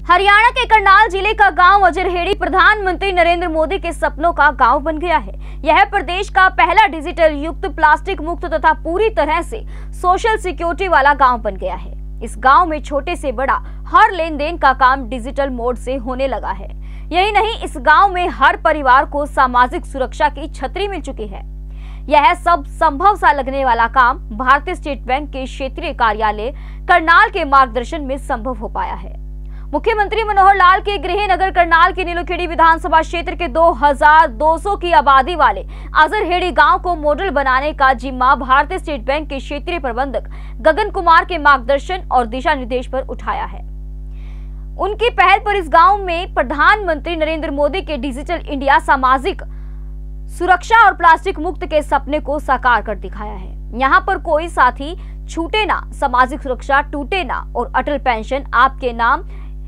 हरियाणा के करनाल जिले का गांव अजरहेड़ी प्रधानमंत्री नरेंद्र मोदी के सपनों का गांव बन गया है। यह प्रदेश का पहला डिजिटल युक्त, प्लास्टिक मुक्त तथा पूरी तरह से सोशल सिक्योरिटी वाला गांव बन गया है। इस गांव में छोटे से बड़ा हर लेन देन का काम डिजिटल मोड से होने लगा है। यही नहीं, इस गांव में हर परिवार को सामाजिक सुरक्षा की छतरी मिल चुकी है। यह सब संभव सा लगने वाला काम भारतीय स्टेट बैंक के क्षेत्रीय कार्यालय करनाल के मार्गदर्शन में संभव हो पाया है। मुख्यमंत्री मनोहर लाल के गृह नगर करनाल के नीलोखेड़ी विधानसभा क्षेत्र के 2200 की आबादी वाले अजरहेड़ी गांव को मॉडल बनाने का जिम्मा भारतीय स्टेट बैंक के क्षेत्रीय प्रबंधक गगन कुमार के मार्गदर्शन और दिशा निर्देश पर उठाया है। उनकी पहल पर इस गांव में प्रधानमंत्री नरेंद्र मोदी के डिजिटल इंडिया, सामाजिक सुरक्षा और प्लास्टिक मुक्त के सपने को साकार कर दिखाया है। यहाँ पर कोई साथी छूटे ना, सामाजिक सुरक्षा टूटे ना और अटल पेंशन आपके नाम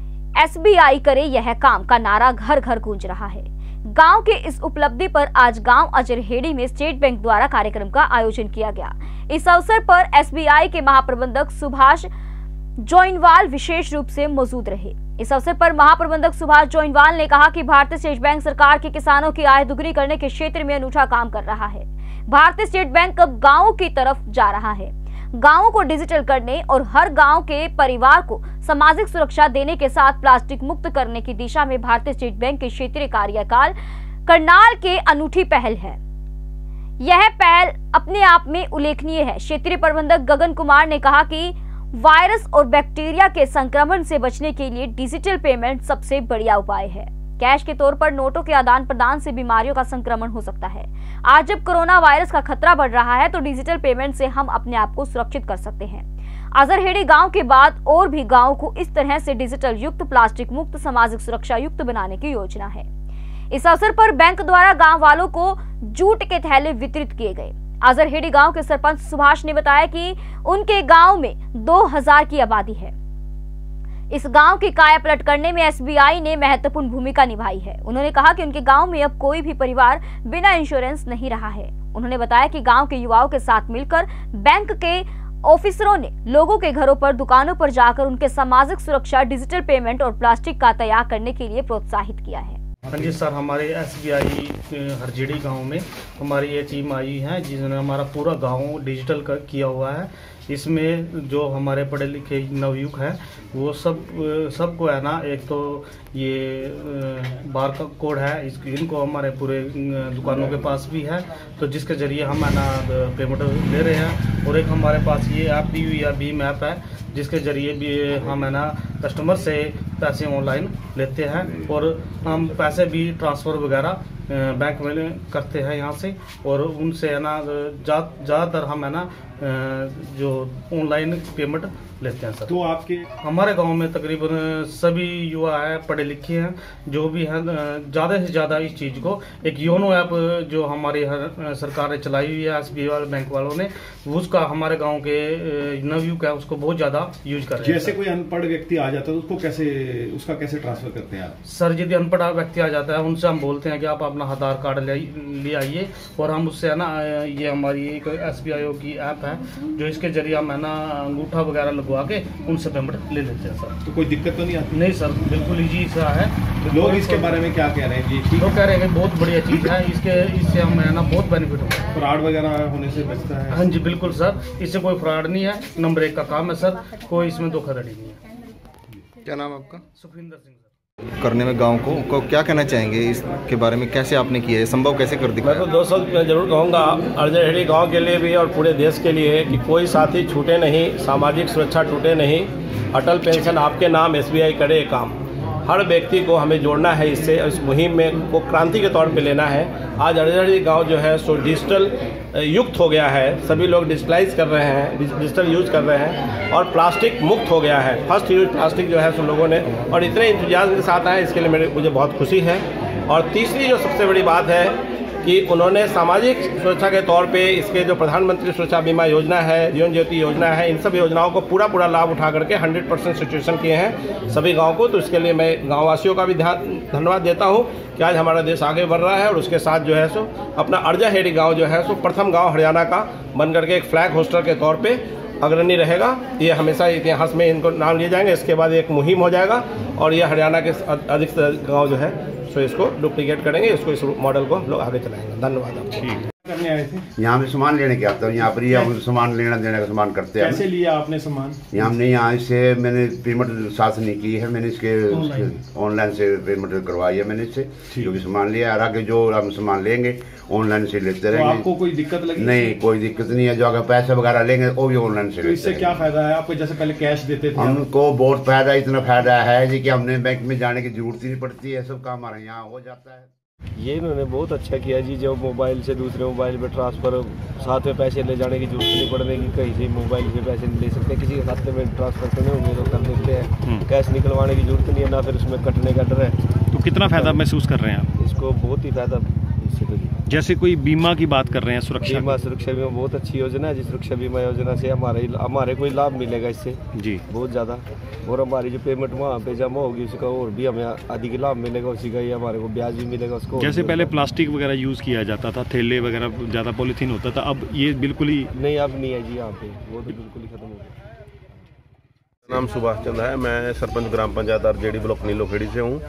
SBI करे यह काम का नारा घर घर गूंज रहा है। गांव के इस उपलब्धि पर आज गांव अजरहेड़ी में स्टेट बैंक द्वारा कार्यक्रम का आयोजन किया गया। इस अवसर पर SBI के महाप्रबंधक सुभाष जोइनवाल विशेष रूप से मौजूद रहे। इस अवसर पर महाप्रबंधक सुभाष जोइनवाल ने कहा कि भारतीय स्टेट बैंक सरकार के किसानों की आय दुगनी करने के क्षेत्र में अनूठा काम कर रहा है। भारतीय स्टेट बैंक अब गांवों की तरफ जा रहा है। गांवों को डिजिटल करने और हर गांव के परिवार को सामाजिक सुरक्षा देने के साथ प्लास्टिक मुक्त करने की दिशा में भारतीय स्टेट बैंक के क्षेत्रीय कार्यकाल करनाल के अनूठी पहल है। यह पहल अपने आप में उल्लेखनीय है। क्षेत्रीय प्रबंधक गगन कुमार ने कहा कि वायरस और बैक्टीरिया के संक्रमण से बचने के लिए डिजिटल पेमेंट सबसे बढ़िया उपाय है। कैश के तौर पर नोटों के आदान प्रदान से बीमारियों का संक्रमण हो सकता है। आज जब कोरोना वायरस का खतरा बढ़ रहा है तो डिजिटल पेमेंट से हम अपने आप को सुरक्षित कर सकते हैं। अजरहेड़ी गांव के बाद और भी गांव को इस तरह से डिजिटल युक्त, प्लास्टिक मुक्त, सामाजिक सुरक्षा युक्त बनाने की योजना है। इस अवसर पर बैंक द्वारा गाँव वालों को जूट के थैले वितरित किए गए। अजरहेड़ी गांव के सरपंच सुभाष ने बताया कि उनके गांव में 2000 की आबादी है। इस गांव की काया पलट करने में SBI ने महत्वपूर्ण भूमिका निभाई है। उन्होंने कहा कि उनके गांव में अब कोई भी परिवार बिना इंश्योरेंस नहीं रहा है। उन्होंने बताया कि गांव के युवाओं के साथ मिलकर बैंक के ऑफिसरों ने लोगों के घरों पर, दुकानों पर जाकर उनके सामाजिक सुरक्षा, डिजिटल पेमेंट और प्लास्टिक का त्याग करने के लिए प्रोत्साहित किया है। हाँ जी सर, हमारे SBI हरजेड़ी गांव में हमारी ये टीम आई है जिसने हमारा पूरा गांव डिजिटल किया हुआ है। इसमें जो हमारे पढ़े लिखे नवयुवक हैं वो सबको है ना, एक तो ये बार का कोड है, इनको हमारे पूरे दुकानों के पास भी है, तो जिसके ज़रिए हम है ना पेमेंट ले रहे हैं। और एक हमारे पास ये ऐप भी या भीम ऐप है जिसके ज़रिए भी हम है ना कस्टमर से पैसे ऑनलाइन लेते हैं और हम पैसे भी ट्रांसफ़र वगैरह बैंक में करते हैं यहाँ से। और उनसे है ना ज़्यादातर हम है ना जो ऑनलाइन पेमेंट लेते हैं सर। तो आपके हमारे गांव में तकरीबन सभी युवा हैं, पढ़े लिखे हैं, जो भी हैं ज़्यादा से ज़्यादा इस चीज़ को एक योनो ऐप जो हमारी सरकार ने चलाई हुई है SBI वाले बैंक वालों ने, उसका हमारे गांव के नवयुवक है उसको बहुत ज़्यादा यूज कर रहे हैं। जैसे कोई अनपढ़ व्यक्ति आ जाता है तो उसका कैसे ट्रांसफर करते हैं आप? सर यदि अनपढ़ व्यक्ति आ जाता है उनसे हम बोलते हैं कि आप अपना आधार कार्ड ले आइए और हम उससे है ना, ये हमारी एक SBI की ऐप है जो इसके जरिए हम है ना अंगूठा वगैरह लगवा के उनसे पेमेंट ले लेते हैं सर। तो कोई दिक्कत तो नहीं आती? नहीं सर, बिल्कुल ईजी सा है। तो लोग इसके बारे में क्या कह रहे हैं जी? लोग कह रहे हैं बहुत बढ़िया चीज़ है, इससे हमें है ना बहुत बेनिफिट होता है। फ्रॉड वगैरह होने से बचता है? हाँ जी बिल्कुल सर, इससे कोई फ्रॉड नहीं है, नंबर 1 का काम है सर, कोई इसमें धोखाधड़ी नहीं है। क्या नाम है आपका? सुखविंदर सिंह सर। करने में गांव को क्या कहना चाहेंगे इसके बारे में, कैसे आपने किया है, संभव कैसे कर दिखाया? मैं तो 200 जरूर कहूँगा अजरहेड़ी गांव के लिए भी और पूरे देश के लिए कि कोई साथी छूटे नहीं, सामाजिक सुरक्षा टूटे नहीं, अटल पेंशन आपके नाम SBI करे काम। हर व्यक्ति को हमें जोड़ना है इससे, इस मुहिम में को क्रांति के तौर पे लेना है। आज अजरहेड़ी गांव जो है सो डिजिटल युक्त हो गया है, सभी लोग डिजिटलाइज कर रहे हैं, डिजिटल यूज कर रहे हैं और प्लास्टिक मुक्त हो गया है। फर्स्ट यूज प्लास्टिक जो है सो लोगों ने और इतने इंतजाम के साथ आए, इसके लिए मुझे बहुत खुशी है। और तीसरी जो सबसे बड़ी बात है कि उन्होंने सामाजिक सुरक्षा के तौर पे इसके जो प्रधानमंत्री सुरक्षा बीमा योजना है, जीवन ज्योति योजना है, इन सब योजनाओं को पूरा लाभ उठा करके 100% सिचुएशन किए हैं सभी गांव को। तो इसके लिए मैं गांववासियों का भी धन्यवाद देता हूं कि आज हमारा देश आगे बढ़ रहा है और उसके साथ जो है सो अपना अजरहेड़ी गाँव जो है सो प्रथम गाँव हरियाणा का बन करके एक फ्लैग होस्टर के तौर पर अग्रणी रहेगा। ये हमेशा इतिहास में इनको नाम लिए जाएंगे। इसके बाद एक मुहिम हो जाएगा और ये हरियाणा के अधिक से अधिक गाँव जो है सो इसको डुप्लीकेट करेंगे, इसको इस मॉडल को हम लोग आगे चलाएंगे। धन्यवाद। ठीक करने आए थे यहाँ पे सामान लेने के आता हूँ, यहाँ पर ही सामान लेना देने का सामान करते हैं। कैसे लिया आपने सामान? हमने यहाँ से मैंने पेमेंट साथ नहीं की है, मैंने इसके ऑनलाइन से पेमेंट करवाई है मैंने इससे, जो भी सामान लिया। और आगे जो हम सामान लेंगे ऑनलाइन से लेते रहेंगे। आपको कोई दिक्कत लगी? नहीं, कोई दिक्कत नहीं है। जो अगर पैसे वगैरह लेंगे वो भी ऑनलाइन से। तो इससे क्या फायदा है आपको? जैसे पहले कैश देते थे। हमको बहुत फायदा, इतना फायदा है जी कि हमने बैंक में जाने की जरूरत ही नहीं पड़ती है, सब काम हमारे यहाँ हो जाता है। ये इन्होंने बहुत अच्छा किया जी, जो मोबाइल से दूसरे मोबाइल में ट्रांसफ़र, साथ में पैसे ले जाने की जरूरत नहीं पड़ने की, कहीं से मोबाइल से पैसे नहीं ले सकते, किसी के खाते में ट्रांसफ़र करने होंगे तो कर देते हैं। कैश निकलवाने की जरूरत नहीं है, ना फिर उसमें कटने का डर है। तो कितना फ़ायदा महसूस कर रहे हैं आप? इसको बहुत ही फ़ायदा। जैसे कोई बीमा की बात कर रहे हैं, सुरक्षा बीमा बहुत अच्छी योजना है जी। सुरक्षा बीमा योजना से हमारे कोई लाभ मिलेगा इससे जी, बहुत ज़्यादा। और हमारी जो पेमेंट वहाँ पे जमा होगी उसका और भी हमें अधिक लाभ मिलेगा, उसी का ही हमारे को ब्याज भी मिलेगा उसको। जैसे पहले प्लास्टिक वगैरह यूज़ किया जाता था, थैले वगैरह ज़्यादा पॉलीथीन होता था, अब ये बिल्कुल ही नहीं, अब नहीं है जी यहाँ पे, वो तो बिल्कुल ही खत्म हो गया। नाम सुभाष चंद्र है, मैं सरपंच ग्राम पंचायत आरजेडी ब्लॉक नीलोखेड़ी से हूँ।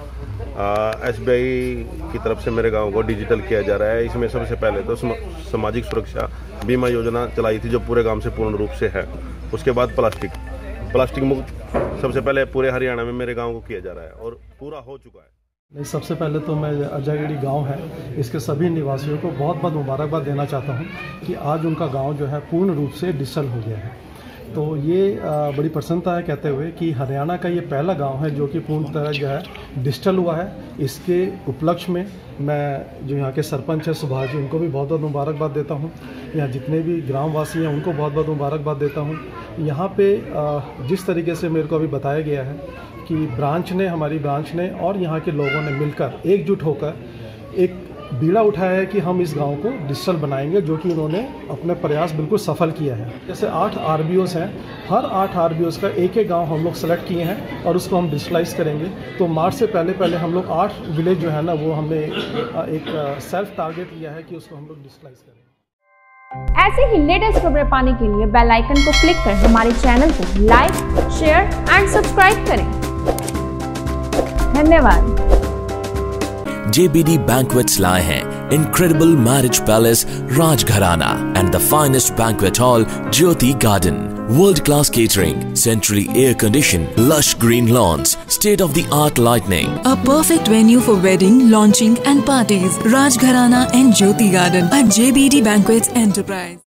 SBI की तरफ से मेरे गांव को डिजिटल किया जा रहा है। इसमें सबसे पहले तो सामाजिक सुरक्षा बीमा योजना चलाई थी जो पूरे गांव से पूर्ण रूप से है। उसके बाद प्लास्टिक मुक्त सबसे पहले पूरे हरियाणा में मेरे गांव को किया जा रहा है और पूरा हो चुका है। सबसे पहले तो मैं अजयगढ़ी गांव है, इसके सभी निवासियों को बहुत बहुत मुबारकबाद देना चाहता हूं कि आज उनका गांव जो है पूर्ण रूप से डिजिटल हो गया है। तो ये बड़ी प्रसन्नता है कहते हुए कि हरियाणा का ये पहला गांव है जो कि पूर्ण तरह जो है डिजिटल हुआ है। इसके उपलक्ष्य में मैं जो यहाँ के सरपंच है सुभाष जी, उनको भी बहुत बहुत मुबारकबाद देता हूँ। यहाँ जितने भी ग्रामवासी हैं उनको बहुत बहुत मुबारकबाद देता हूँ। यहाँ पे जिस तरीके से मेरे को अभी बताया गया है कि हमारी ब्रांच ने और यहाँ के लोगों ने मिलकर एकजुट होकर एक बीड़ा उठाया है कि हम इस गांव को डिजिटल बनाएंगे, जो कि उन्होंने अपने प्रयास बिल्कुल सफल किया है। जैसे 8 RBOs हैं, हर 8 RBOs का एक गांव हम लोग सेलेक्ट किए हैं और उसको हम डिजिटलाइज करेंगे। तो मार्च से पहले हम लोग 8 विलेज जो है ना वो हमने एक सेल्फ टारगेट लिया है कि उसको हम लोग डिजिटलाइज करेंगे। ऐसे ही लेटेस्ट खबरें पाने के लिए बेल आइकन को क्लिक कर हमारे चैनल को लाइक, शेयर एंड सब्सक्राइब करें। धन्यवाद। JBD Banquets लाए हैं incredible marriage palace Rajgharana and the finest banquet hall Jyoti Garden. World-class catering, centrally air-conditioned, lush green lawns, state-of-the-art lighting. A perfect venue for wedding, launching and parties. Rajgharana and Jyoti Garden at JBD Banquets Enterprise.